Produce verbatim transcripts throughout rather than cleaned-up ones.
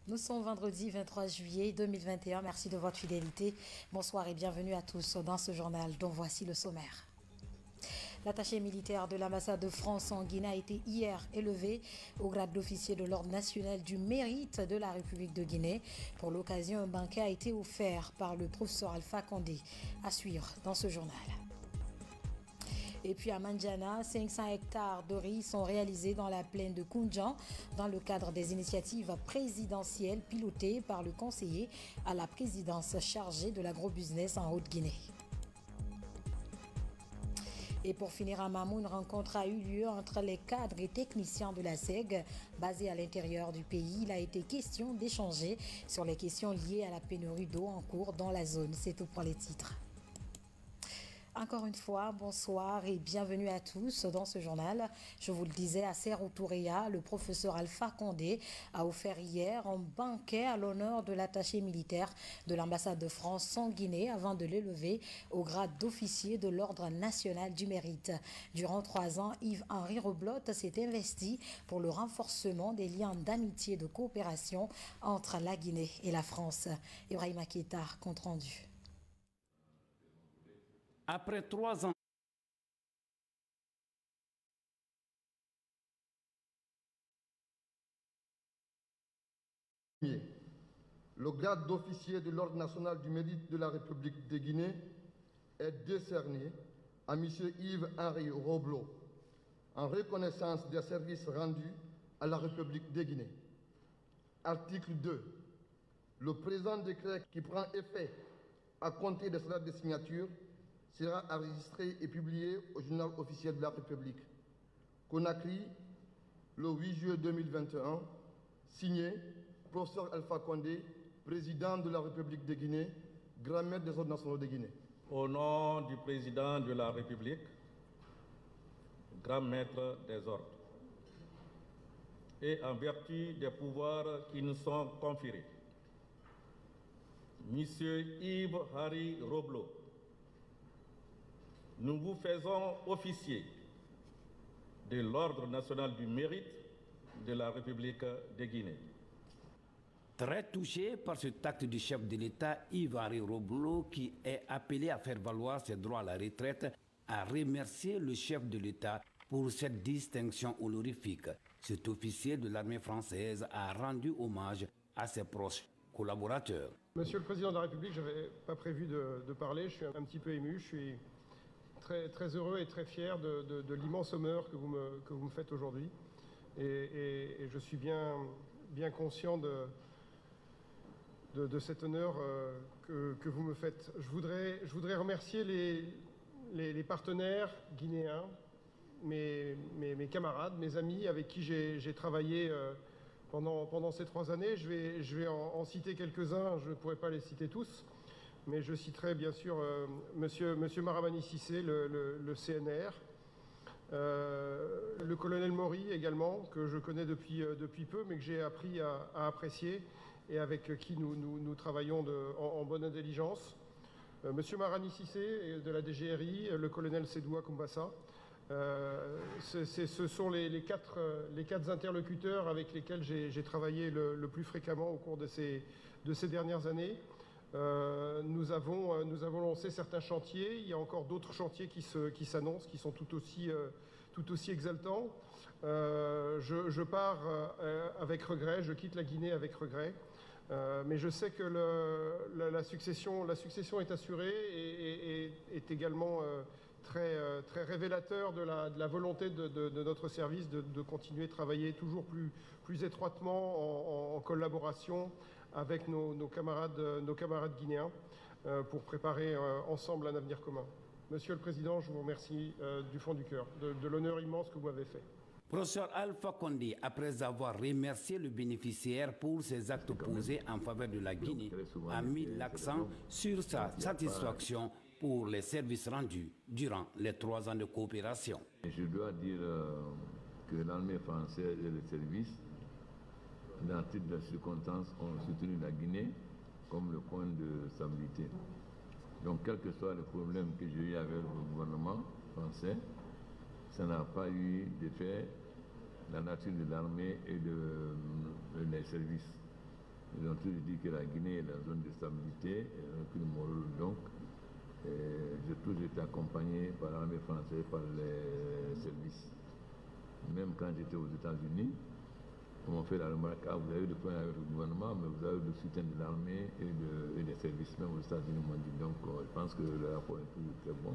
Nous sommes vendredi vingt-trois juillet deux mille vingt et un. Merci de votre fidélité. Bonsoir et bienvenue à tous dans ce journal dont voici le sommaire. L'attaché militaire de l'ambassade de France en Guinée a été hier élevé au grade d'officier de l'Ordre national du mérite de la République de Guinée. Pour l'occasion, un banquet a été offert par le professeur Alpha Condé. À suivre dans ce journal. Et puis à Mandiana, cinq cents hectares de riz sont réalisés dans la plaine de Koundjan dans le cadre des initiatives présidentielles pilotées par le conseiller à la présidence chargé de l'agrobusiness en Haute-Guinée. Et pour finir à Mamou, une rencontre a eu lieu entre les cadres et techniciens de la S E G basés à l'intérieur du pays. Il a été question d'échanger sur les questions liées à la pénurie d'eau en cours dans la zone. C'est tout pour les titres. Encore une fois, bonsoir et bienvenue à tous dans ce journal. Je vous le disais, à Serre-Touréa, le professeur Alpha Condé a offert hier un banquet à l'honneur de l'attaché militaire de l'ambassade de France en Guinée avant de l'élever au grade d'officier de l'Ordre national du mérite. Durant trois ans, Yves-Henri Roblotte s'est investi pour le renforcement des liens d'amitié et de coopération entre la Guinée et la France. Ibrahima Keita, compte rendu. Après trois ans, le grade d'officier de l'Ordre national du mérite de la République de Guinée est décerné à M. Yves-Henri Roblo en reconnaissance des services rendus à la République de Guinée. Article deux. Le présent décret qui prend effet à compter de sa date de signature sera enregistré et publié au journal officiel de la République. Conakry, le huit juillet deux mille vingt et un, signé professeur Alpha Condé, président de la République de Guinée, grand maître des ordres nationaux de Guinée. Au nom du président de la République, grand maître des ordres, et en vertu des pouvoirs qui nous sont conférés, Monsieur Yves-Henri Roblo, nous vous faisons officier de l'Ordre national du mérite de la République de Guinée. Très touché par cet acte du chef de l'État Yves-Henri Roblo, qui est appelé à faire valoir ses droits à la retraite, a remercié le chef de l'État pour cette distinction honorifique. Cet officier de l'armée française a rendu hommage à ses proches collaborateurs. Monsieur le Président de la République, je n'avais pas prévu de, de parler, je suis un petit peu ému, je suis très, très heureux et très fier de, de, de l'immense honneur que vous me, que vous me faites aujourd'hui. Et, et, et je suis bien, bien conscient de, de, de cet honneur euh, que, que vous me faites. Je voudrais, je voudrais remercier les, les, les partenaires guinéens, mes, mes, mes camarades, mes amis avec qui j'ai travaillé euh, pendant, pendant ces trois années. Je vais, je vais en, en citer quelques-uns, je ne pourrai pas les citer tous. Mais je citerai bien sûr euh, monsieur, monsieur Maramani Cissé, le, le, le C N R, euh, le colonel Maury également, que je connais depuis, euh, depuis peu, mais que j'ai appris à, à apprécier et avec qui nous, nous, nous travaillons de, en, en bonne intelligence. Euh, monsieur Maramani Cissé de la D G R I, le colonel Sédoua Kumbassa. Euh, c est, c est, ce sont les, les, quatre, les quatre interlocuteurs avec lesquels j'ai travaillé le, le plus fréquemment au cours de ces, de ces dernières années. Euh, nous, avons, euh, nous avons lancé certains chantiers, il y a encore d'autres chantiers qui s'annoncent, qui, qui sont tout aussi, euh, tout aussi exaltants. Euh, je, je pars euh, avec regret, je quitte la Guinée avec regret, euh, mais je sais que le, la, la, succession, la succession est assurée et, et, et est également euh, très, euh, très révélateur de la, de la volonté de, de, de notre service de, de continuer de travailler toujours plus, plus étroitement en, en, en collaboration avec nos, nos, camarades, nos camarades guinéens euh, pour préparer euh, ensemble un avenir commun. Monsieur le Président, je vous remercie euh, du fond du cœur de, de l'honneur immense que vous m'avez fait. Professeur Alpha Condé, après avoir remercié le bénéficiaire pour ses actes posés en faveur de la Guinée, a mis l'accent sur sa satisfaction pour les services rendus durant les trois ans de coopération. Je dois dire euh, que l'armée française et les services, dans toutes les circonstances, ont soutenu la Guinée comme le point de stabilité. Donc, quels que soient les problèmes que j'ai eu avec le gouvernement français, ça n'a pas eu d'effet la nature de l'armée et de, de les services. Ils ont tous dit que la Guinée est la zone de stabilité, et aucune morale donc. J'ai toujours été accompagné par l'armée française, par les services. Même quand j'étais aux États-Unis, on m'a fait la remarque, ah, vous avez eu des problèmes avec le gouvernement, mais vous avez eu le soutien de l'armée et, de, et des services, même aux États-Unis m'ont dit. Donc euh, je pense que le rapport est toujours très bon.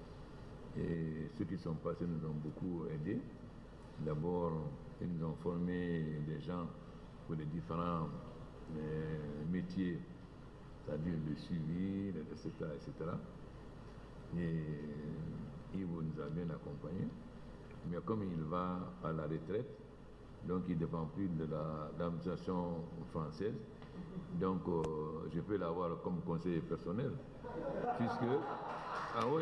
Et ceux qui sont passés nous ont beaucoup aidés. D'abord, ils nous ont formé des gens pour les différents euh, métiers, c'est-à-dire le suivi, et cetera, et cetera. Et Yves nous a bien accompagnés. Mais comme il va à la retraite, donc il ne dépend plus de l'administration française, donc euh, je peux l'avoir comme conseiller personnel, puisque, ah oui,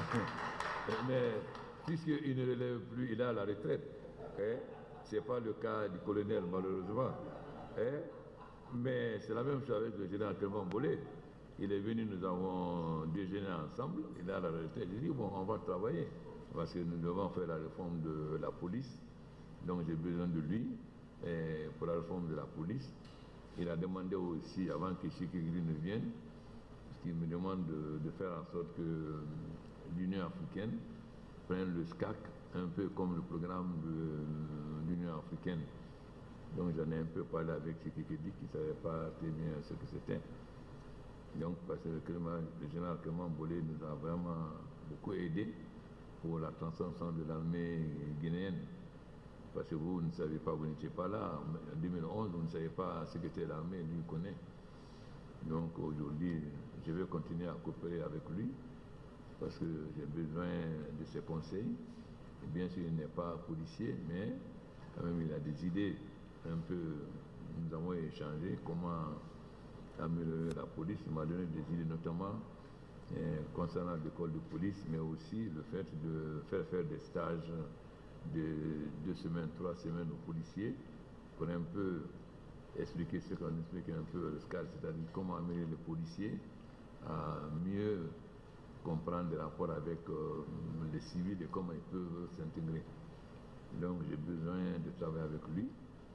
mais puisqu'il ne relève plus, il est à la retraite. Hein? Ce n'est pas le cas du colonel malheureusement. Hein? Mais c'est la même chose avec le général Clément Bolé. Il est venu, nous avons déjeuné ensemble, il est à la retraite. J'ai dit, bon, on va travailler, parce que nous devons faire la réforme de la police. Donc j'ai besoin de lui et pour la réforme de la police. Il a demandé aussi, avant que Chikigri ne vienne, il me demande de, de faire en sorte que l'Union africaine prenne le S C A C, un peu comme le programme de l'Union africaine. Donc j'en ai un peu parlé avec Chikigri qui ne savait pas très bien ce que c'était. Donc parce que le, Clément, le général Clément Bolé nous a vraiment beaucoup aidé pour la transformation de l'armée guinéenne. Parce que vous, vous ne savez pas, vous n'étiez pas là. En deux mille onze, vous ne savez pas ce qu'était l'armée, lui connaît. Donc aujourd'hui, je vais continuer à coopérer avec lui parce que j'ai besoin de ses conseils. Et bien sûr, il n'est pas policier, mais quand même, il a des idées un peu. Nous avons échangé comment améliorer la police. Il m'a donné des idées, notamment eh, concernant l'école de police, mais aussi le fait de faire faire des stages de deux semaines, trois semaines aux policiers pour un peu expliquer ce qu'on explique un peu le S C A R, c'est-à-dire comment amener les policiers à mieux comprendre les rapports avec euh, les civils et comment ils peuvent s'intégrer. Donc j'ai besoin de travailler avec lui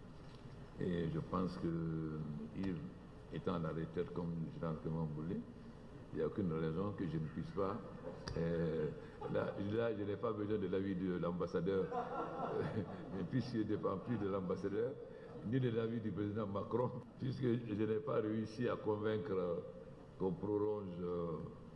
et je pense que Yves étant à la retraite comme le général Clément Bolé, il n'y a aucune raison que je ne puisse pas. Euh, là, là, je n'ai pas besoin de l'avis de l'ambassadeur, mais puisque je ne dépends plus de l'ambassadeur, ni de l'avis du président Macron, puisque je n'ai pas réussi à convaincre qu'on prolonge euh,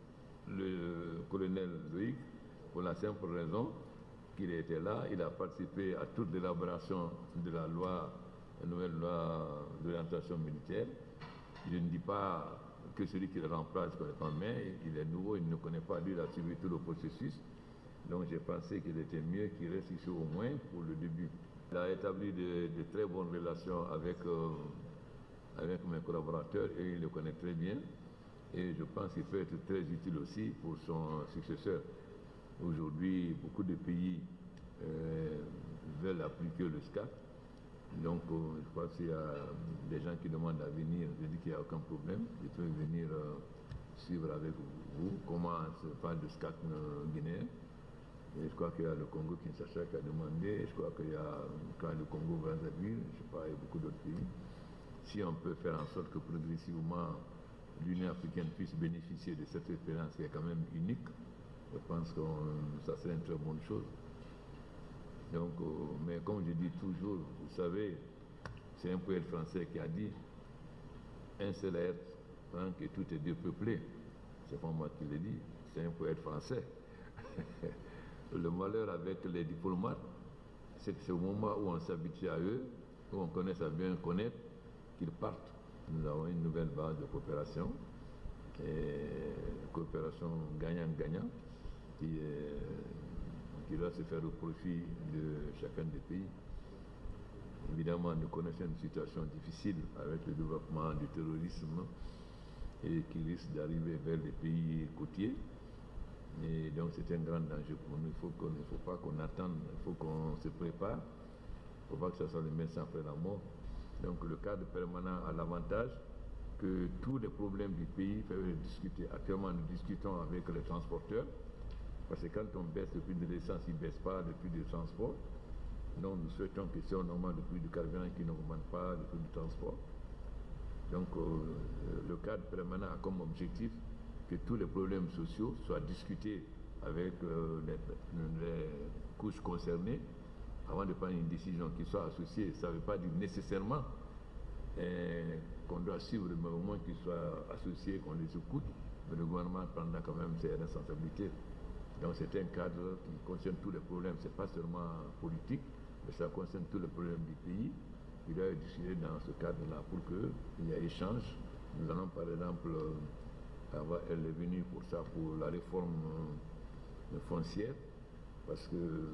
le colonel Loïc, pour la simple raison qu'il était là, il a participé à toute l'élaboration de la loi, la nouvelle loi d'orientation militaire. Je ne dis pas que celui qui le remplace ne connaît pas, mais il est nouveau, il ne connaît pas, lui, il a suivi tout le processus. Donc j'ai pensé qu'il était mieux qu'il reste ici au moins pour le début. Il a établi de, de très bonnes relations avec, euh, avec mes collaborateurs et il le connaît très bien. Et je pense qu'il peut être très utile aussi pour son successeur. Aujourd'hui, beaucoup de pays euh, veulent appliquer le S C A C. Donc, euh, je crois qu'il y a des gens qui demandent à venir. Je dis qu'il n'y a aucun problème. Ils peuvent venir euh, suivre avec vous comment se passe le S C A C euh, guinéen. Et je crois qu'il y a le Congo Kinshasa qui a demandé. Je crois qu'il y a quand le Congo Brazzaville, je ne sais pas, il y a beaucoup d'autres pays. Si on peut faire en sorte que progressivement l'Union africaine puisse bénéficier de cette expérience qui est quand même unique, je pense que ça serait une très bonne chose. Donc, euh, mais comme je dis toujours, vous savez, c'est un poète français qui a dit un seul être, hein, que tout est dépeuplé. C'est pas moi qui l'ai dit, c'est un poète français. Le malheur avec les diplomates, c'est que c'est au moment où on s'habitue à eux, où on connaît à bien connaître, qu'ils partent. Nous avons une nouvelle base de coopération, et coopération gagnant-gagnant, qui, qui doit se faire au profit de chacun des pays. Évidemment, nous connaissons une situation difficile avec le développement du terrorisme et qui risque d'arriver vers les pays côtiers. Et donc c'est un grand danger pour nous. Il faut qu'on, il faut pas qu'on attende, il faut qu'on se prépare. Il ne faut pas que ce soit les médecins après la mort. Donc le cadre permanent a l'avantage que tous les problèmes du pays peuvent être discutés. Actuellement, nous discutons avec les transporteurs, parce que quand on baisse le prix de l'essence, ils ne baissent pas le prix du transport. Donc nous souhaitons que si on augmente le prix du carburant, qu'ils n'augmentent pas le prix du transport. Donc euh, le cadre permanent a comme objectif que tous les problèmes sociaux soient discutés avec euh, les, les couches concernées avant de prendre une décision qui soit associée. Ça ne veut pas dire nécessairement eh, qu'on doit suivre, mais au moins qu'ils soient associés, qu'on les écoute, mais le gouvernement prendra quand même ses responsabilités. Donc c'est un cadre qui concerne tous les problèmes, ce n'est pas seulement politique, mais ça concerne tous les problèmes du pays. Il doit être discuté dans ce cadre-là pour qu'il y ait échange. Nous allons par exemple avoir, elle est venue pour ça, pour la réforme euh, foncière, parce que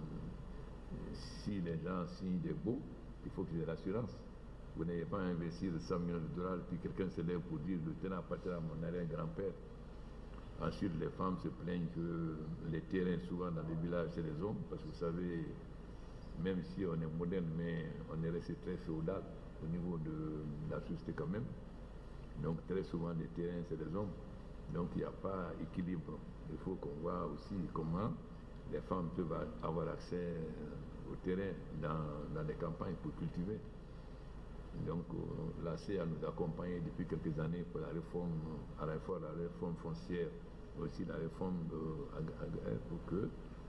si les gens signent des baux, il faut qu'il y ait l'assurance. Vous n'avez pas à investir cent millions de dollars, puis quelqu'un se lève pour dire le terrain appartient à mon arrière-grand-père. Ensuite, les femmes se plaignent que les terrains, souvent dans les villages, c'est les hommes, parce que vous savez, même si on est moderne, mais on est resté très féodal au niveau de la société quand même. Donc très souvent, les terrains, c'est les hommes. Donc il n'y a pas équilibre. Il faut qu'on voit aussi comment les femmes peuvent avoir accès au terrain dans, dans les campagnes pour cultiver. Donc euh, la C E A nous accompagne depuis quelques années pour la réforme, à la fois la réforme foncière, aussi la réforme de, pour que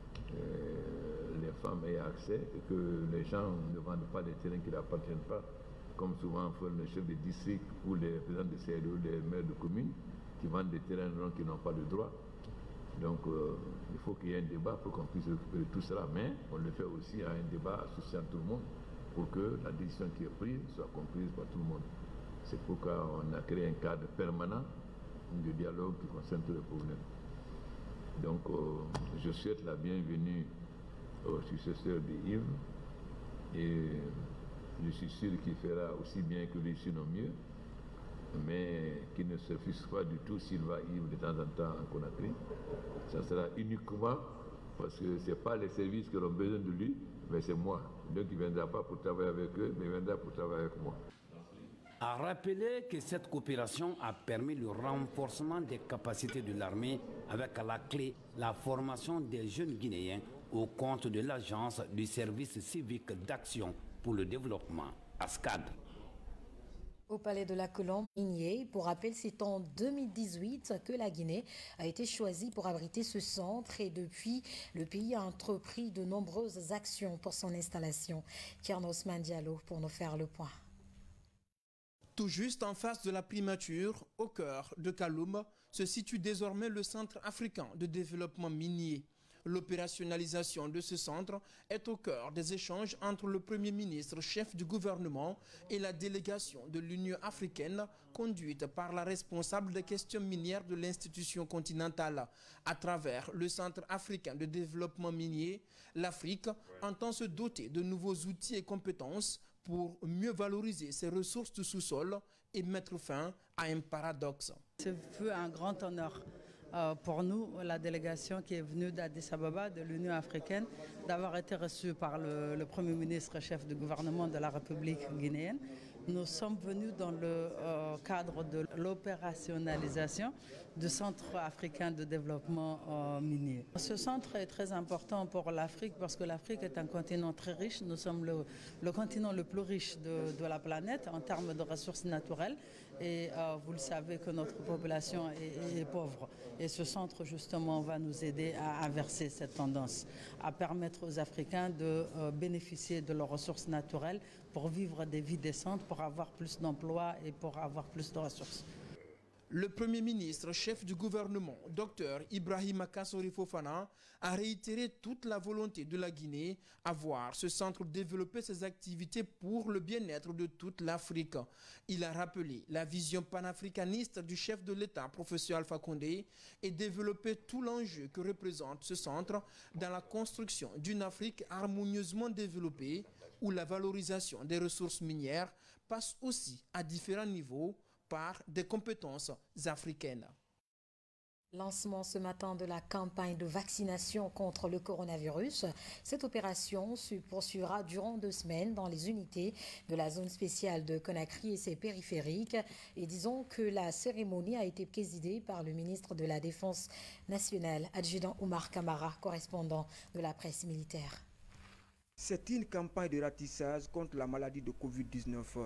euh, les femmes aient accès et que les gens ne vendent pas des terrains qui n'appartiennent pas, comme souvent font les chefs de district ou les présidents de C E D ou les maires de communes qui vendent des terrains qui n'ont pas de droit. Donc euh, il faut qu'il y ait un débat pour qu'on puisse récupérer tout cela, mais on le fait aussi à un débat associant tout le monde, pour que la décision qui est prise soit comprise par tout le monde. C'est pourquoi on a créé un cadre permanent de dialogue qui concerne tous les problèmes. Donc euh, je souhaite la bienvenue au successeur de Yves et je suis sûr qu'il fera aussi bien que lui, sinon mieux, mais qu'il ne se fixe pas du tout s'il va Yves de temps en temps en Conakry. Ça sera uniquement parce que ce n'est pas les services qui ont besoin de lui, mais c'est moi. Donc il ne viendra pas pour travailler avec eux, mais il viendra pour travailler avec moi. A rappelé que cette coopération a permis le renforcement des capacités de l'armée avec à la clé la formation des jeunes Guinéens au compte de l'Agence du service civique d'action pour le développement, ASCAD. Au Palais de la Colombe, pour rappel, c'est en deux mille dix-huit que la Guinée a été choisie pour abriter ce centre et depuis, le pays a entrepris de nombreuses actions pour son installation. Thierno Ousmane Diallo pour nous faire le point. Tout juste en face de la primature, au cœur de Kaloum, se situe désormais le Centre africain de développement minier. L'opérationnalisation de ce centre est au cœur des échanges entre le Premier ministre, chef du gouvernement, et la délégation de l'Union africaine, conduite par la responsable des questions minières de l'institution continentale. À travers le Centre africain de développement minier, l'Afrique entend se doter de nouveaux outils et compétences pour mieux valoriser ses ressources du sous-sol et mettre fin à un paradoxe. Ce fut un grand honneur euh, pour nous, la délégation qui est venue d'Addis Ababa, de l'Union africaine, d'avoir été reçue par le, le Premier ministre, chef du gouvernement de la République guinéenne. Nous sommes venus dans le euh, cadre de l'opérationnalisation du Centre africain de développement euh, minier. Ce centre est très important pour l'Afrique parce que l'Afrique est un continent très riche. Nous sommes le, le continent le plus riche de, de la planète en termes de ressources naturelles. Et euh, vous le savez que notre population est, est pauvre. Et ce centre, justement, va nous aider à inverser cette tendance, à permettre aux Africains de euh, bénéficier de leurs ressources naturelles pour vivre des vies décentes, pour avoir plus d'emplois et pour avoir plus de ressources. Le Premier ministre, chef du gouvernement, Dr Ibrahima Kassori Fofana, a réitéré toute la volonté de la Guinée à voir ce centre développer ses activités pour le bien-être de toute l'Afrique. Il a rappelé la vision panafricaniste du chef de l'État, professeur Alpha Condé, et développé tout l'enjeu que représente ce centre dans la construction d'une Afrique harmonieusement développée, où la valorisation des ressources minières passe aussi à différents niveaux par des compétences africaines. Lancement ce matin de la campagne de vaccination contre le coronavirus. Cette opération se poursuivra durant deux semaines dans les unités de la zone spéciale de Conakry et ses périphériques. Et disons que la cérémonie a été présidée par le ministre de la Défense nationale, adjudant Oumar Kamara, correspondant de la presse militaire. C'est une campagne de ratissage contre la maladie de Covid dix-neuf.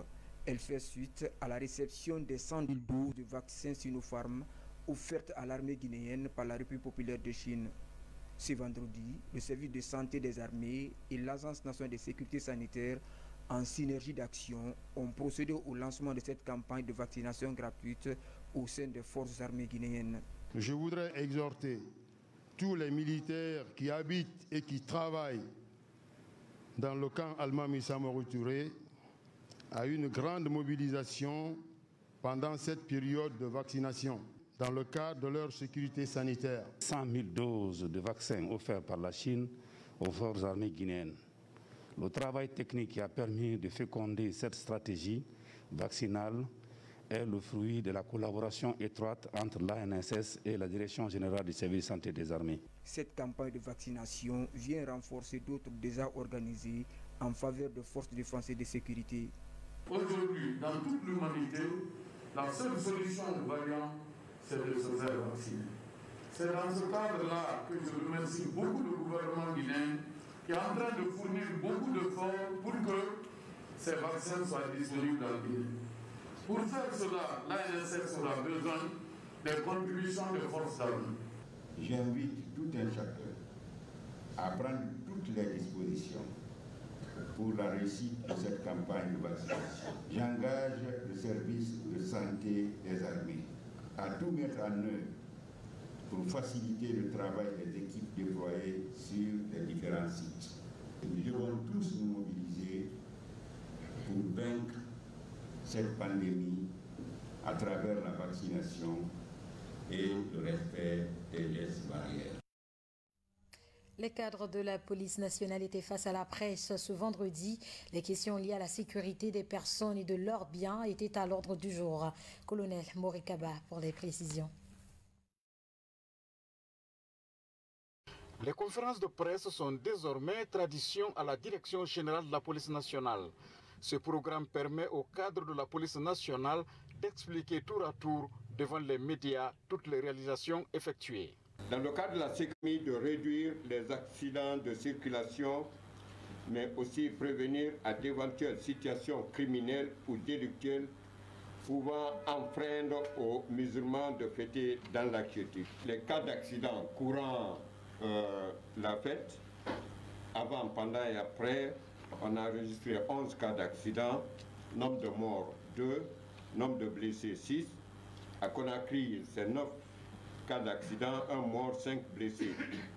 Elle fait suite à la réception des cent mille doses de vaccins Sinopharm offertes à l'armée guinéenne par la République populaire de Chine. Ce vendredi, le service de santé des armées et l'Agence nationale de sécurité sanitaire, en synergie d'action, ont procédé au lancement de cette campagne de vaccination gratuite au sein des forces armées guinéennes. Je voudrais exhorter tous les militaires qui habitent et qui travaillent dans le camp Almami Samori Touré à une grande mobilisation pendant cette période de vaccination dans le cadre de leur sécurité sanitaire. cent mille doses de vaccins offerts par la Chine aux forces armées guinéennes. Le travail technique qui a permis de féconder cette stratégie vaccinale est le fruit de la collaboration étroite entre l'A N S S et la Direction générale du service de santé des armées. Cette campagne de vaccination vient renforcer d'autres déjà organisées en faveur de forces de défense et de sécurité. Aujourd'hui, dans toute l'humanité, la seule solution aux variants, c'est de se faire vacciner. C'est dans ce cadre-là que je remercie beaucoup le gouvernement guinéen qui est en train de fournir beaucoup d'efforts pour que ces vaccins soient disponibles dans le pays. Pour faire cela, l'A N S S aura besoin des contributions des forces armées. J'invite tout un chacun à prendre toutes les dispositions pour la réussite de cette campagne de vaccination. J'engage le service de santé des armées à tout mettre en œuvre pour faciliter le travail des équipes déployées sur les différents sites. Nous devons tous nous mobiliser pour vaincre cette pandémie à travers la vaccination et le respect des gestes barrières. Les cadres de la police nationale étaient face à la presse ce vendredi. Les questions liées à la sécurité des personnes et de leurs biens étaient à l'ordre du jour. Colonel Morikaba pour les précisions. Les conférences de presse sont désormais tradition à la Direction générale de la police nationale. Ce programme permet aux cadres de la police nationale d'expliquer tour à tour devant les médias toutes les réalisations effectuées. Dans le cadre de la sécurité, de réduire les accidents de circulation, mais aussi prévenir à d'éventuelles situations criminelles ou délictuelles pouvant enfreindre aux musulmans de fêter dans la quiétude. Les cas d'accidents courant euh, la fête, avant, pendant et après, on a enregistré onze cas d'accidents, nombre de morts deux, nombre de blessés six. À Conakry, c'est neuf cas d'accident, un mort, cinq blessés,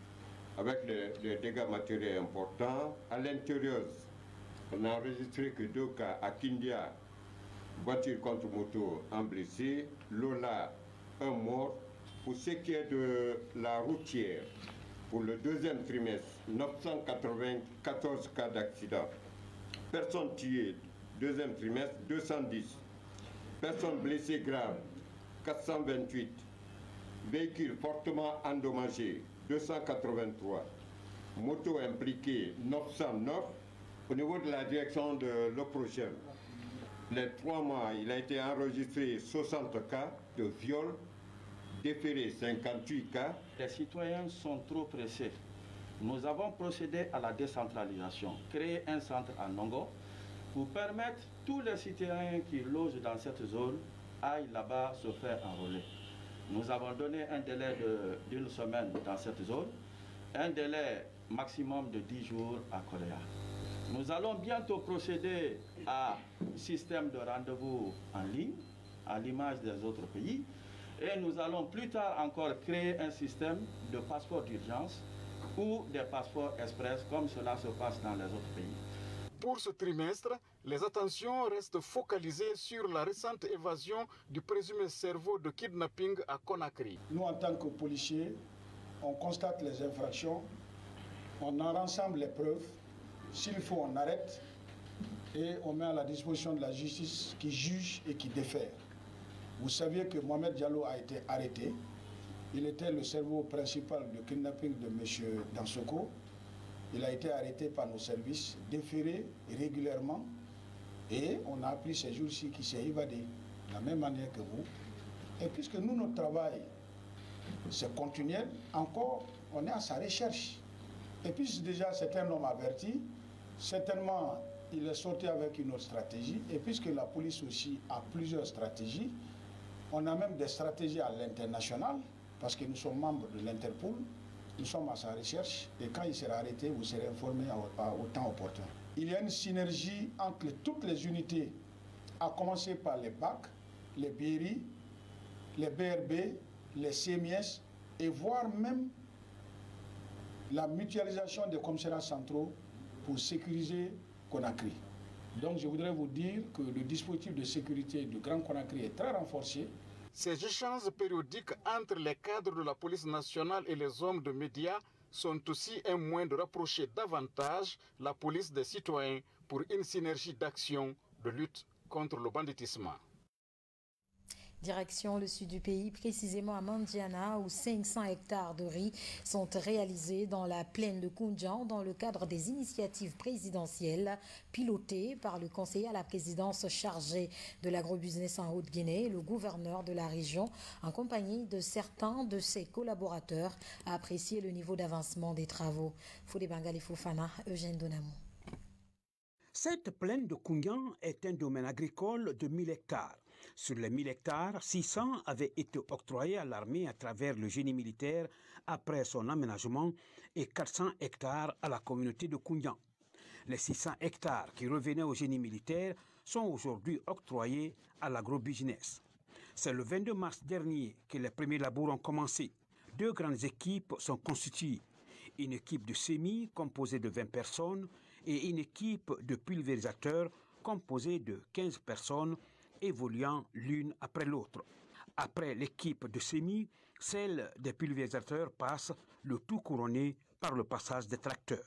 avec des dégâts matériels importants. À l'intérieur, on n'a enregistré que deux cas. À Kindia, voiture contre moto, un blessé. Lola, un mort. Pour ce qui est de la routière, pour le deuxième trimestre, neuf cent quatre-vingt-quatorze cas d'accident. Personnes tuées, deuxième trimestre, deux cent dix. Personnes blessées graves, quatre cent vingt-huit. Véhicules fortement endommagés, deux cent quatre-vingt-trois. Motos impliquées, neuf cent neuf. Au niveau de la direction de l'O P R O G E M, les trois mois, il a été enregistré soixante cas de viol, déféré cinquante-huit cas. Les citoyens sont trop pressés. Nous avons procédé à la décentralisation, créer un centre à Nongo pour permettre tous les citoyens qui logent dans cette zone aillent là-bas se faire enrôler. Nous avons donné un délai d'une semaine dans cette zone, un délai maximum de dix jours à Korea. Nous allons bientôt procéder à un système de rendez-vous en ligne, à l'image des autres pays, et nous allons plus tard encore créer un système de passeport d'urgence ou des passeports express comme cela se passe dans les autres pays. Pour ce trimestre, les attentions restent focalisées sur la récente évasion du présumé cerveau de kidnapping à Conakry. Nous, en tant que policiers, on constate les infractions, on en rassemble les preuves, s'il faut on arrête et on met à la disposition de la justice qui juge et qui défère. Vous saviez que Mohamed Diallo a été arrêté, il était le cerveau principal du kidnapping de M. Dansoko. Il a été arrêté par nos services, déféré régulièrement, et on a appris ces jours-ci qu'il s'est évadé, de la même manière que vous. Et puisque nous, notre travail, c'est continuel, encore, on est à sa recherche. Et puis déjà, c'est un homme averti, certainement, il est sorti avec une autre stratégie. Et puisque la police aussi a plusieurs stratégies, on a même des stratégies à l'international, parce que nous sommes membres de l'Interpol, nous sommes à sa recherche, et quand il sera arrêté, vous serez informés au temps opportun. Il y a une synergie entre toutes les unités, à commencer par les B A C, les B I R I, les B R B, les C M I S, et voire même la mutualisation des commissariats centraux pour sécuriser Conakry. Donc je voudrais vous dire que le dispositif de sécurité du Grand Conakry est très renforcé. Ces échanges périodiques entre les cadres de la police nationale et les hommes de médias sont aussi un moyen de rapprocher davantage la police des citoyens pour une synergie d'action de lutte contre le banditisme. Direction le sud du pays, précisément à Mandiana, où cinq cents hectares de riz sont réalisés dans la plaine de Koundian dans le cadre des initiatives présidentielles pilotées par le conseiller à la présidence chargé de l'agrobusiness en Haute-Guinée, le gouverneur de la région, en compagnie de certains de ses collaborateurs, a apprécié le niveau d'avancement des travaux. Fodé Bangali Fofana, Eugène Donamou. Cette plaine de Koundian est un domaine agricole de mille hectares. Sur les mille hectares, six cents avaient été octroyés à l'armée à travers le génie militaire après son aménagement et quatre cents hectares à la communauté de Koundian. Les six cents hectares qui revenaient au génie militaire sont aujourd'hui octroyés à l'agrobusiness. C'est le vingt-deux mars dernier que les premiers labours ont commencé. Deux grandes équipes sont constituées. Une équipe de semis composée de vingt personnes et une équipe de pulvérisateurs composée de quinze personnes évoluant l'une après l'autre. Après l'équipe de semis, celle des pulvérisateurs passe, le tout couronné par le passage des tracteurs.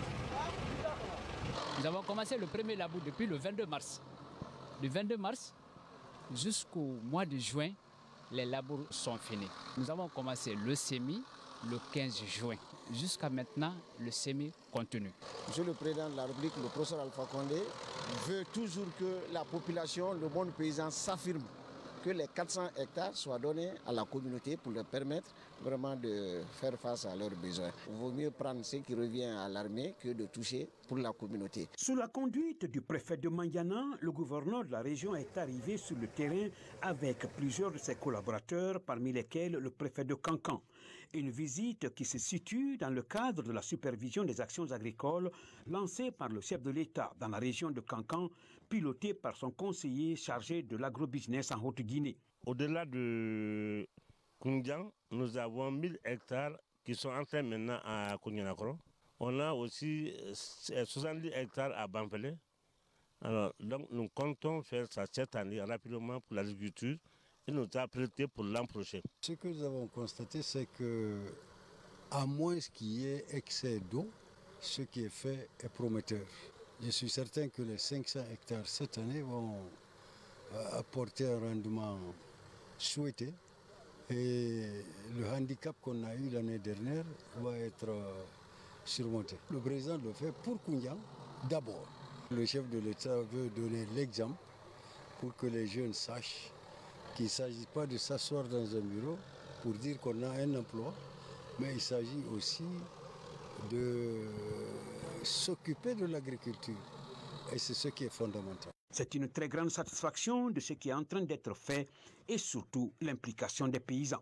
Nous avons commencé le premier labour depuis le vingt-deux mars. Du vingt-deux mars jusqu'au mois de juin, les labours sont finis. Nous avons commencé le semis le quinze juin. Jusqu'à maintenant, le semis continue. Monsieur le Président de la République, le professeur Alpha Condé, veut toujours que la population, le monde paysan s'affirme, que les quatre cents hectares soient donnés à la communauté pour leur permettre vraiment de faire face à leurs besoins. Il vaut mieux prendre ce qui revient à l'armée que de toucher pour la communauté. Sous la conduite du préfet de Mandiana, le gouverneur de la région est arrivé sur le terrain avec plusieurs de ses collaborateurs, parmi lesquels le préfet de Kankan. Une visite qui se situe dans le cadre de la supervision des actions agricoles lancée par le chef de l'État dans la région de Kankan, pilotée par son conseiller chargé de l'agrobusiness en Haute-Guinée. Au-delà de Koundian, nous avons mille hectares qui sont en train maintenant à Koundianakro. On a aussi soixante-dix hectares à Bamfele. Alors, donc, nous comptons faire ça cette année rapidement pour l'agriculture et nous apprêter pour l'an prochain. Ce que nous avons constaté, c'est que, à moins qu'il y ait excès d'eau, ce qui est fait est prometteur. Je suis certain que les cinq cents hectares cette année vont apporter un rendement souhaité. Et le handicap qu'on a eu l'année dernière va être surmonté. Le président le fait pour Koundian d'abord. Le chef de l'État veut donner l'exemple pour que les jeunes sachent qu'il ne s'agit pas de s'asseoir dans un bureau pour dire qu'on a un emploi, mais il s'agit aussi de s'occuper de l'agriculture. Et c'est ce qui est fondamental. C'est une très grande satisfaction de ce qui est en train d'être fait et surtout l'implication des paysans.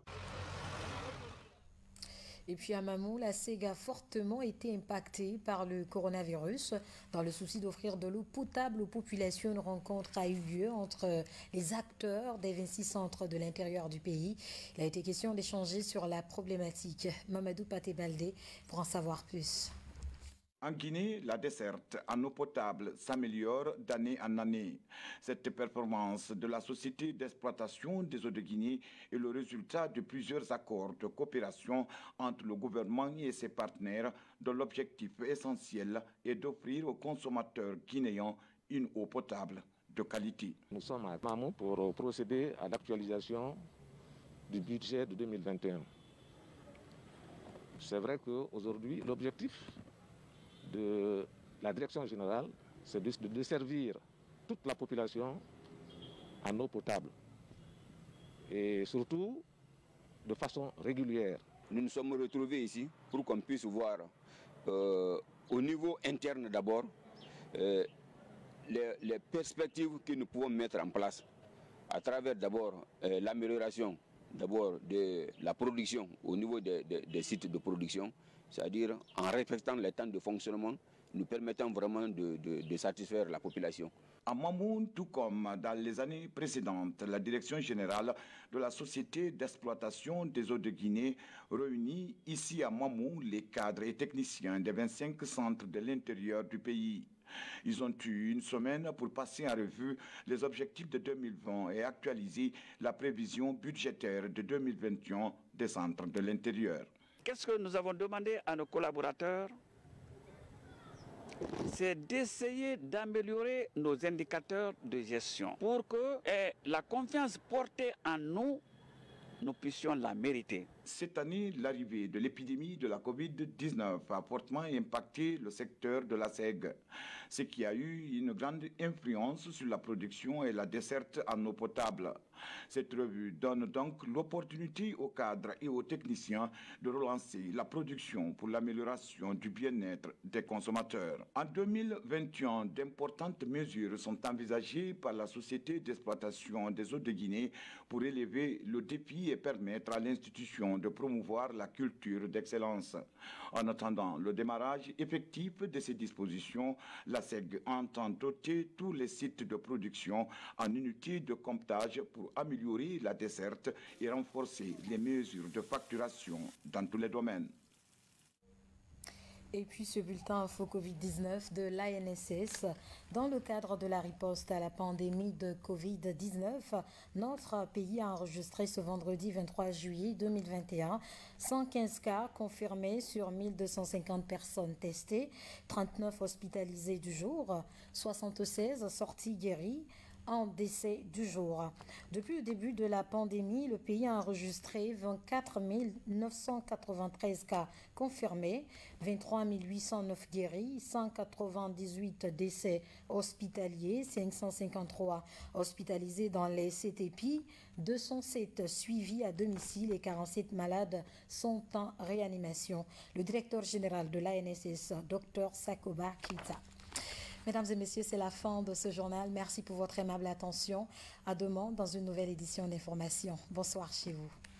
Et puis à Mamou, la SEG a fortement été impactée par le coronavirus. Dans le souci d'offrir de l'eau potable aux populations, une rencontre a eu lieu entre les acteurs des vingt-six centres de l'intérieur du pays. Il a été question d'échanger sur la problématique. Mamadou Paté-Baldé pour en savoir plus. En Guinée, la desserte en eau potable s'améliore d'année en année. Cette performance de la société d'exploitation des eaux de Guinée est le résultat de plusieurs accords de coopération entre le gouvernement et ses partenaires, dont l'objectif essentiel est d'offrir aux consommateurs guinéens une eau potable de qualité. Nous sommes à Mamou pour procéder à l'actualisation du budget de deux mille vingt et un. C'est vrai qu'aujourd'hui, l'objectif de la direction générale, c'est de, de desservir toute la population en eau potable et surtout de façon régulière. Nous nous sommes retrouvés ici pour qu'on puisse voir euh, au niveau interne d'abord euh, les, les perspectives que nous pouvons mettre en place à travers d'abord euh, l'amélioration d'abord de la production au niveau des de, de sites de production, c'est-à-dire en respectant les temps de fonctionnement, nous permettant vraiment de, de, de satisfaire la population. À Mamoun, tout comme dans les années précédentes, la direction générale de la Société d'exploitation des eaux de Guinée réunit ici à Mamoun les cadres et techniciens des vingt-cinq centres de l'intérieur du pays. Ils ont eu une semaine pour passer en revue les objectifs de deux mille vingt et actualiser la prévision budgétaire de deux mille vingt et un des centres de l'intérieur. Qu'est-ce que nous avons demandé à nos collaborateurs? C'est d'essayer d'améliorer nos indicateurs de gestion pour que eh, la confiance portée en nous, nous puissions la mériter. Cette année, l'arrivée de l'épidémie de la covid dix-neuf a fortement impacté le secteur de la S E G, ce qui a eu une grande influence sur la production et la desserte en eau potable. Cette revue donne donc l'opportunité aux cadres et aux techniciens de relancer la production pour l'amélioration du bien-être des consommateurs. En deux mille vingt et un, d'importantes mesures sont envisagées par la Société d'exploitation des eaux de Guinée pour élever le défi et permettre à l'institution de promouvoir la culture d'excellence. En attendant le démarrage effectif de ces dispositions, la S E G entend doter tous les sites de production en unités de comptage pour améliorer la desserte et renforcer les mesures de facturation dans tous les domaines. Et puis ce bulletin info covid dix-neuf de l'A N S S. Dans le cadre de la riposte à la pandémie de covid dix-neuf, notre pays a enregistré ce vendredi vingt-trois juillet deux mille vingt et un cent quinze cas confirmés sur mille deux cent cinquante personnes testées, trente-neuf hospitalisés du jour, soixante-seize sorties guéries, en décès du jour. Depuis le début de la pandémie, le pays a enregistré vingt-quatre mille neuf cent quatre-vingt-treize cas confirmés, vingt-trois mille huit cent neuf guéris, cent quatre-vingt-dix-huit décès hospitaliers, cinq cent cinquante-trois hospitalisés dans les C T P I, deux cent sept suivis à domicile et quarante-sept malades sont en réanimation. Le directeur général de l'A N S S, Dr Sakoba Kita. Mesdames et messieurs, c'est la fin de ce journal. Merci pour votre aimable attention. À demain dans une nouvelle édition d'information. Bonsoir chez vous.